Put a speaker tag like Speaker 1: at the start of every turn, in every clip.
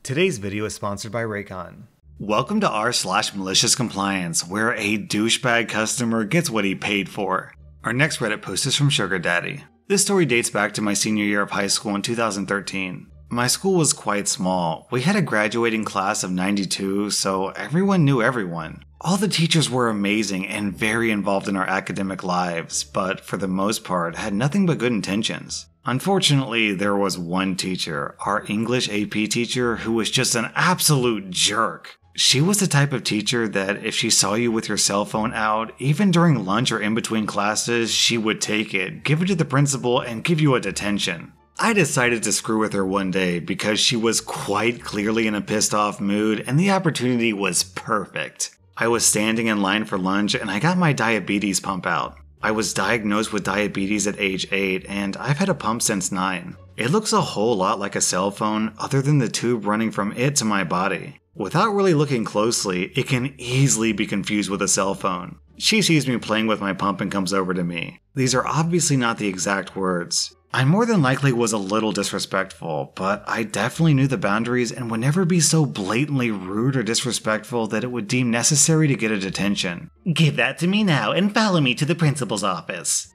Speaker 1: Today's video is sponsored by Raycon.
Speaker 2: Welcome to r/Maliciouscompliance, where a douchebag customer gets what he paid for. Our next Reddit post is from Sugar Daddy. This story dates back to my senior year of high school in 2013. My school was quite small. We had a graduating class of 92, so everyone knew everyone. All the teachers were amazing and very involved in our academic lives, but for the most part had nothing but good intentions. Unfortunately, there was one teacher, our English AP teacher, who was just an absolute jerk. She was the type of teacher that if she saw you with your cell phone out, even during lunch or in between classes, she would take it, give it to the principal, and give you a detention. I decided to screw with her one day because she was quite clearly in a pissed off mood and the opportunity was perfect. I was standing in line for lunch and I got my diabetes pump out. I was diagnosed with diabetes at age 8 and I've had a pump since 9. It looks a whole lot like a cell phone other than the tube running from it to my body. Without really looking closely, it can easily be confused with a cell phone. She sees me playing with my pump and comes over to me. These are obviously not the exact words. I more than likely was a little disrespectful, but I definitely knew the boundaries and would never be so blatantly rude or disrespectful that it would deem necessary to get a detention.
Speaker 3: Give that to me now and follow me to the principal's office.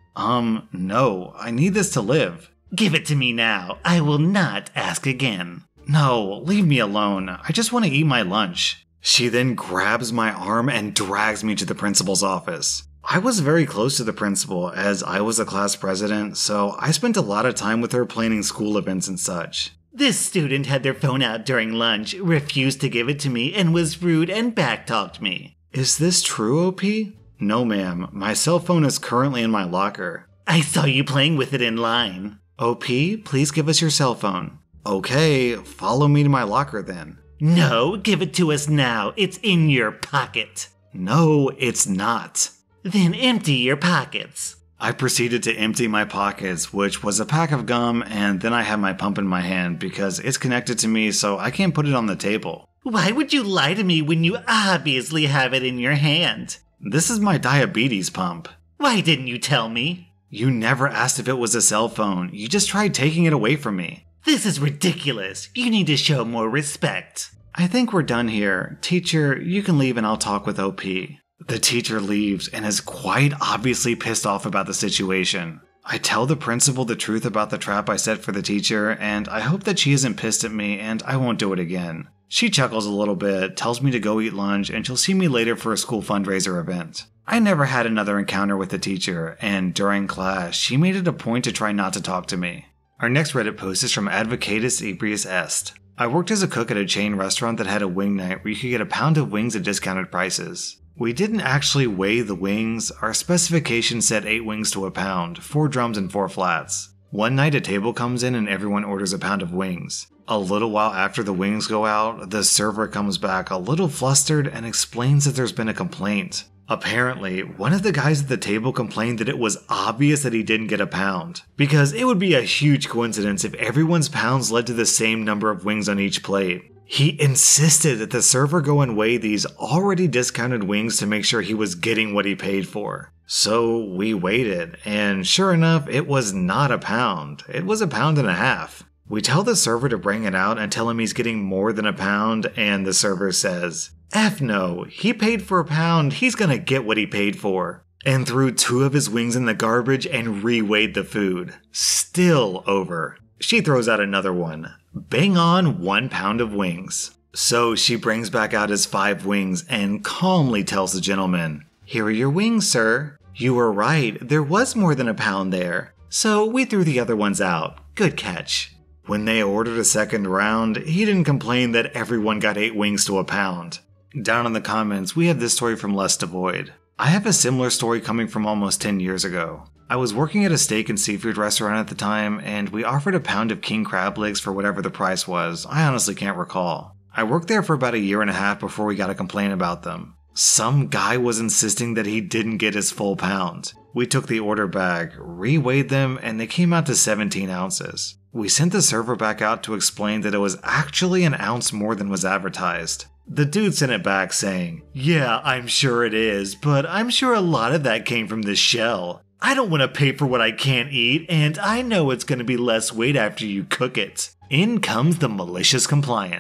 Speaker 2: No, I need this to live.
Speaker 3: Give it to me now. I will not ask again.
Speaker 2: No, leave me alone. I just want to eat my lunch. She then grabs my arm and drags me to the principal's office. I was very close to the principal as I was the class president, so I spent a lot of time with her planning school events and such.
Speaker 3: This student had their phone out during lunch, refused to give it to me, and was rude and backtalked me.
Speaker 2: Is this true, OP? No, ma'am. My cell phone is currently in my locker.
Speaker 3: I saw you playing with it in line.
Speaker 2: OP, please give us your cell phone. Okay, follow me to my locker then.
Speaker 3: No, give it to us now. It's in your pocket.
Speaker 2: No, it's not.
Speaker 3: Then empty your pockets.
Speaker 2: I proceeded to empty my pockets, which was a pack of gum, and then I had my pump in my hand because it's connected to me so I can't put it on the table.
Speaker 3: Why would you lie to me when you obviously have it in your hand?
Speaker 2: This is my diabetes pump.
Speaker 3: Why didn't you tell me?
Speaker 2: You never asked if it was a cell phone. You just tried taking it away from me.
Speaker 3: This is ridiculous. You need to show more respect.
Speaker 2: I think we're done here. Teacher, you can leave and I'll talk with OP. The teacher leaves and is quite obviously pissed off about the situation. I tell the principal the truth about the trap I set for the teacher, and I hope that she isn't pissed at me and I won't do it again. She chuckles a little bit, tells me to go eat lunch, and she'll see me later for a school fundraiser event. I never had another encounter with the teacher, and during class, she made it a point to try not to talk to me. Our next Reddit post is from Advocatus Ebrius Est. I worked as a cook at a chain restaurant that had a wing night where you could get a pound of wings at discounted prices. We didn't actually weigh the wings. Our specifications said 8 wings to a pound, 4 drums and 4 flats. One night a table comes in and everyone orders a pound of wings. A little while after the wings go out, the server comes back a little flustered and explains that there's been a complaint. Apparently, one of the guys at the table complained that it was obvious that he didn't get a pound, because it would be a huge coincidence if everyone's pounds led to the same number of wings on each plate. He insisted that the server go and weigh these already discounted wings to make sure he was getting what he paid for. So we waited, and sure enough, it was not a pound. It was a pound and a half. We tell the server to bring it out and tell him he's getting more than a pound, and the server says, F no, he paid for a pound, he's gonna get what he paid for. And threw 2 of his wings in the garbage and re-weighed the food. Still over. She throws out another one. Bang on 1 pound of wings. So she brings back out his 5 wings and calmly tells the gentleman, Here are your wings, sir. You were right, there was more than a pound there. So we threw the other ones out. Good catch. When they ordered a second round, he didn't complain that everyone got 8 wings to a pound. Down in the comments, we have this story from Less Devoid. I have a similar story coming from almost 10 years ago. I was working at a steak and seafood restaurant at the time, and we offered a pound of king crab legs for whatever the price was. I honestly can't recall. I worked there for about a year and a half before we got a complaint about them. Some guy was insisting that he didn't get his full pound. We took the order back, re-weighed them, and they came out to 17 ounces. We sent the server back out to explain that it was actually an ounce more than was advertised. The dude sent it back saying, Yeah, I'm sure it is, but I'm sure a lot of that came from the shell. I don't want to pay for what I can't eat, and I know it's going to be less weight after you cook it. In comes the malicious compliance.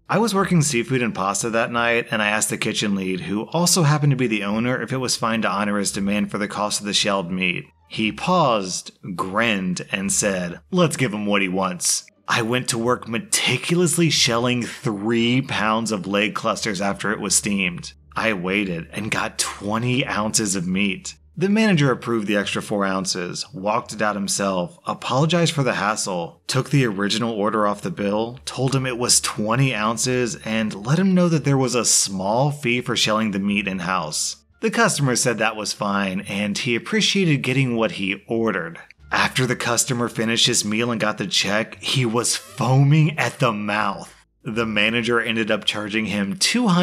Speaker 2: I was working seafood and pasta that night, and I asked the kitchen lead, who also happened to be the owner, if it was fine to honor his demand for the cost of the shelled meat. He paused, grinned, and said, "Let's give him what he wants." I went to work meticulously shelling 3 pounds of leg clusters after it was steamed. I waited and got 20 ounces of meat. The manager approved the extra 4 ounces, walked it out himself, apologized for the hassle, took the original order off the bill, told him it was 20 ounces, and let him know that there was a small fee for shelling the meat in-house. The customer said that was fine, and he appreciated getting what he ordered. After the customer finished his meal and got the check, he was foaming at the mouth. The manager ended up charging him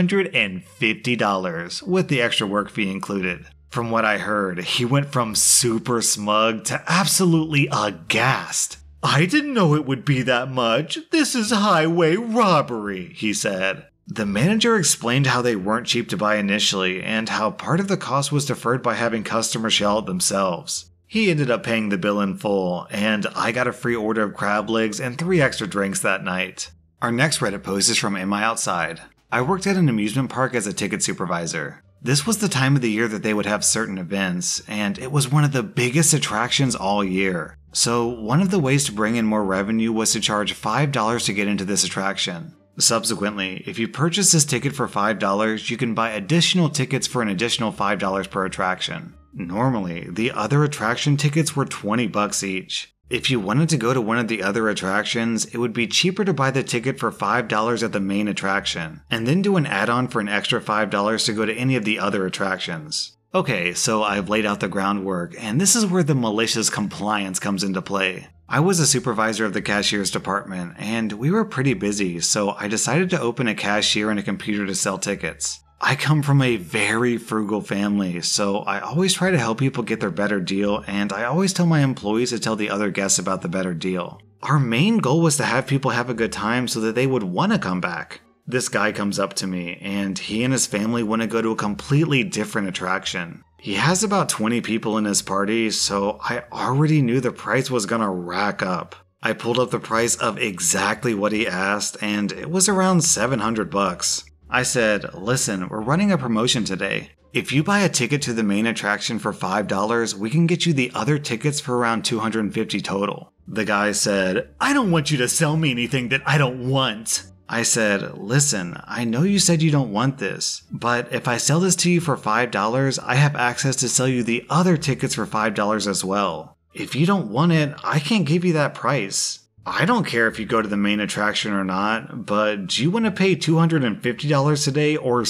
Speaker 2: $250 with the extra work fee included. From what I heard, he went from super smug to absolutely aghast. "I didn't know it would be that much. This is highway robbery," he said. The manager explained how they weren't cheap to buy initially and how part of the cost was deferred by having customers shell it themselves. He ended up paying the bill in full, and I got a free order of crab legs and 3 extra drinks that night. Our next Reddit post is from Am I Outside? I worked at an amusement park as a ticket supervisor. This was the time of the year that they would have certain events, and it was one of the biggest attractions all year. So one of the ways to bring in more revenue was to charge $5 to get into this attraction. Subsequently, if you purchase this ticket for $5, you can buy additional tickets for an additional $5 per attraction. Normally, the other attraction tickets were $20 each. If you wanted to go to one of the other attractions, it would be cheaper to buy the ticket for $5 at the main attraction, and then do an add-on for an extra $5 to go to any of the other attractions. Okay, so I've laid out the groundwork, and this is where the malicious compliance comes into play. I was a supervisor of the cashier's department, and we were pretty busy, so I decided to open a cashier and a computer to sell tickets. I come from a very frugal family, so I always try to help people get their better deal, and I always tell my employees to tell the other guests about the better deal. Our main goal was to have people have a good time so that they would want to come back. This guy comes up to me, and he and his family want to go to a completely different attraction. He has about 20 people in his party, so I already knew the price was gonna rack up. I pulled up the price of exactly what he asked, and it was around $700. I said, "Listen, we're running a promotion today. If you buy a ticket to the main attraction for $5, we can get you the other tickets for around $250 total." The guy said, "I don't want you to sell me anything that I don't want." I said, "Listen, I know you said you don't want this, but if I sell this to you for $5, I have access to sell you the other tickets for $5 as well. If you don't want it, I can't give you that price. I don't care if you go to the main attraction or not, but do you want to pay $250 today or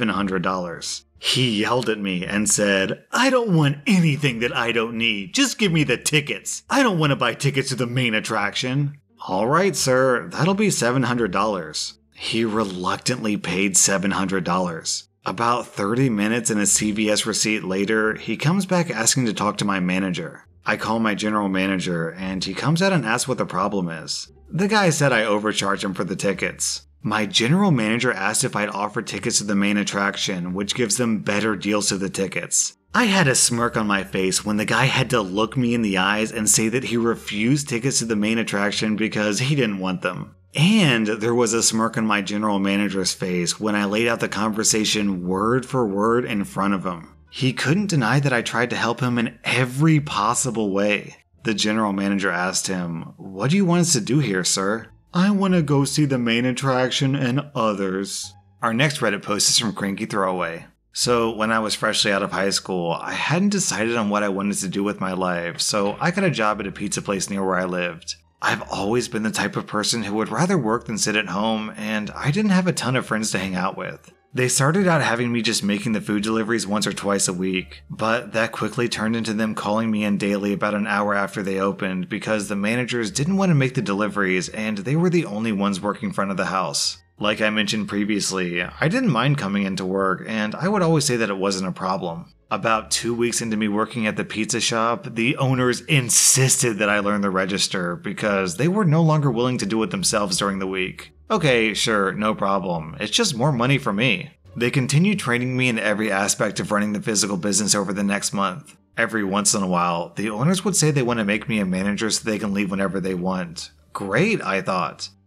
Speaker 2: $700? He yelled at me and said, "I don't want anything that I don't need. Just give me the tickets. I don't want to buy tickets to the main attraction." "All right, sir, that'll be $700. He reluctantly paid $700. About 30 minutes and a CVS receipt later, he comes back asking to talk to my manager. I call my general manager, and he comes out and asks what the problem is. The guy said I overcharged him for the tickets. My general manager asked if I'd offer tickets to the main attraction, which gives them better deals to the tickets. I had a smirk on my face when the guy had to look me in the eyes and say that he refused tickets to the main attraction because he didn't want them. And there was a smirk on my general manager's face when I laid out the conversation word for word in front of him. He couldn't deny that I tried to help him in every possible way. The general manager asked him, "What do you want us to do here, sir?" "I want to go see the main attraction and others." Our next Reddit post is from Cranky Throwaway. So when I was freshly out of high school, I hadn't decided on what I wanted to do with my life, so I got a job at a pizza place near where I lived. I've always been the type of person who would rather work than sit at home, and I didn't have a ton of friends to hang out with. They started out having me just making the food deliveries once or twice a week, but that quickly turned into them calling me in daily about an hour after they opened because the managers didn't want to make the deliveries and they were the only ones working front of the house. Like I mentioned previously, I didn't mind coming into work and I would always say that it wasn't a problem. About 2 weeks into me working at the pizza shop, the owners insisted that I learn the register because they were no longer willing to do it themselves during the week. Okay, sure, no problem. It's just more money for me. They continued training me in every aspect of running the physical business over the next month. Every once in a while, the owners would say they want to make me a manager so they can leave whenever they want. Great, I thought.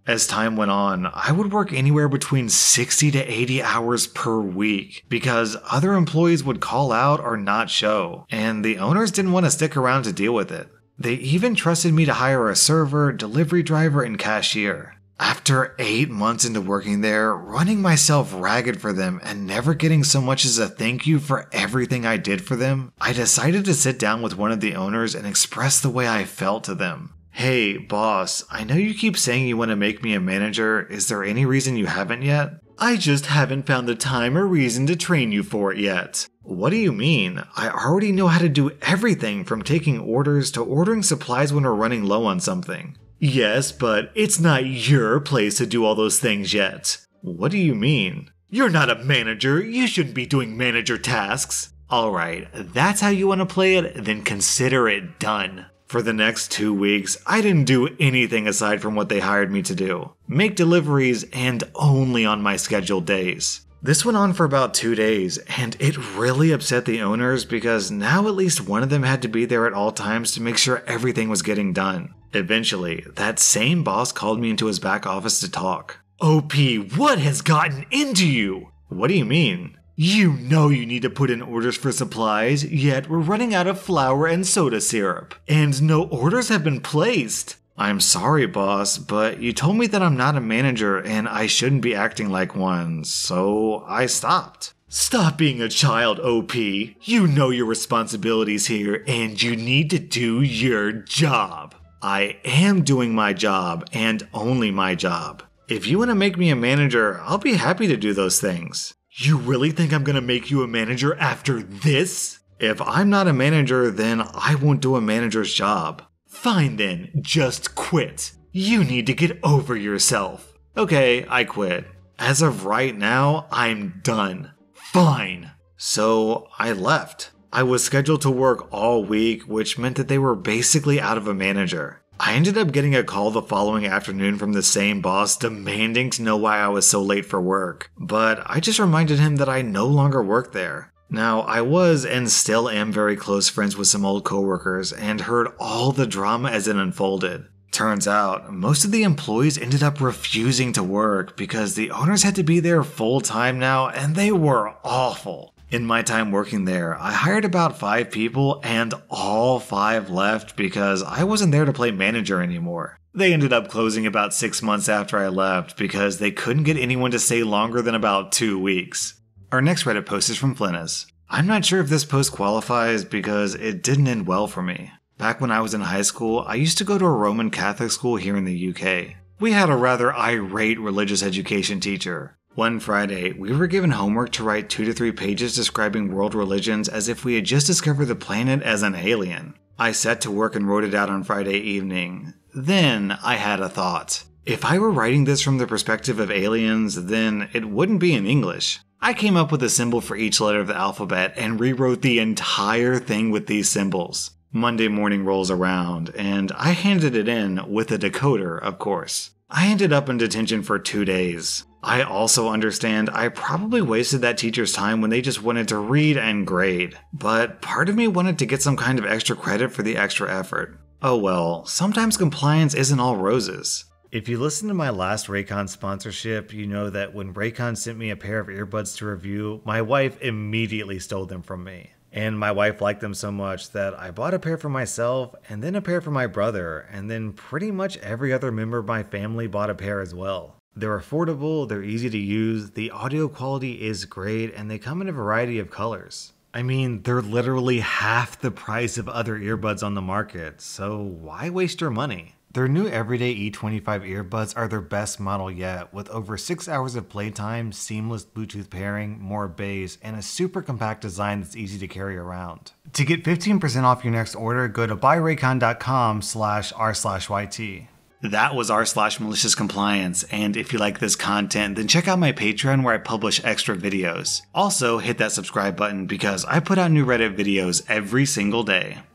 Speaker 2: As time went on, I would work anywhere between 60 to 80 hours per week because other employees would call out or not show, and the owners didn't want to stick around to deal with it. They even trusted me to hire a server, delivery driver, and cashier. After 8 months into working there, running myself ragged for them and never getting so much as a thank you for everything I did for them, I decided to sit down with one of the owners and express the way I felt to them. Hey, boss, I know you keep saying you want to make me a manager. Is there any reason you haven't yet?
Speaker 3: I just haven't found the time or reason to train you for it yet.
Speaker 2: What do you mean? I already know how to do everything from taking orders to ordering supplies when we're running low on something.
Speaker 3: Yes, but it's not your place to do all those things yet.
Speaker 2: What do you mean?
Speaker 3: You're not a manager. You shouldn't be doing manager tasks. Alright, that's how you want to play it? Then consider it done.
Speaker 2: For the next 2 weeks, I didn't do anything aside from what they hired me to do. Make deliveries and only on my scheduled days. This went on for about 2 days, and it really upset the owners because now at least one of them had to be there at all times to make sure everything was getting done. Eventually, that same boss called me into his back office to talk.
Speaker 3: OP, what has gotten into you?
Speaker 2: What do you mean?
Speaker 3: You know you need to put in orders for supplies, yet we're running out of flour and soda syrup, and no orders have been placed.
Speaker 2: I'm sorry, boss, but you told me that I'm not a manager and I shouldn't be acting like one, so I stopped.
Speaker 3: Stop being a child, OP. You know your responsibilities here, and you need to do your job.
Speaker 2: I am doing my job, and only my job. If you want to make me a manager, I'll be happy to do those things.
Speaker 3: You really think I'm gonna make you a manager after this?
Speaker 2: If I'm not a manager, then I won't do a manager's job.
Speaker 3: Fine then, just quit. You need to get over yourself.
Speaker 2: Okay, I quit. As of right now, I'm done.
Speaker 3: Fine.
Speaker 2: So I left. I was scheduled to work all week, which meant that they were basically out of a manager. I ended up getting a call the following afternoon from the same boss demanding to know why I was so late for work, but I just reminded him that I no longer worked there. Now, I was and still am very close friends with some old coworkers and heard all the drama as it unfolded. Turns out, most of the employees ended up refusing to work because the owners had to be there full time now and they were awful. In my time working there, I hired about 5 people and all 5 left because I wasn't there to play manager anymore. They ended up closing about 6 months after I left because they couldn't get anyone to stay longer than about 2 weeks. Our next Reddit post is from Flinnis. I'm not sure if this post qualifies because it didn't end well for me. Back when I was in high school, I used to go to a Roman Catholic school here in the UK. We had a rather irate religious education teacher. One Friday, we were given homework to write 2 to 3 pages describing world religions as if we had just discovered the planet as an alien. I sat to work and wrote it out on Friday evening. Then I had a thought. If I were writing this from the perspective of aliens, then it wouldn't be in English. I came up with a symbol for each letter of the alphabet and rewrote the entire thing with these symbols. Monday morning rolls around, and I handed it in with a decoder, of course. I ended up in detention for 2 days. I also understand I probably wasted that teacher's time when they just wanted to read and grade, but part of me wanted to get some kind of extra credit for the extra effort. Oh well, sometimes compliance isn't all roses.
Speaker 1: If you listened to my last Raycon sponsorship, you know that when Raycon sent me a pair of earbuds to review, my wife immediately stole them from me. And my wife liked them so much that I bought a pair for myself, and then a pair for my brother, and then pretty much every other member of my family bought a pair as well. They're affordable, they're easy to use, the audio quality is great, and they come in a variety of colors. I mean, they're literally half the price of other earbuds on the market, so why waste your money? Their new everyday E25 earbuds are their best model yet, with over 6 hours of playtime, seamless Bluetooth pairing, more bass, and a super compact design that's easy to carry around. To get 15% off your next order, go to buyraycon.com/r/YT.
Speaker 2: That was r/malicious and if you like this content, then check out my Patreon where I publish extra videos. Also, hit that subscribe button because I put out new Reddit videos every single day.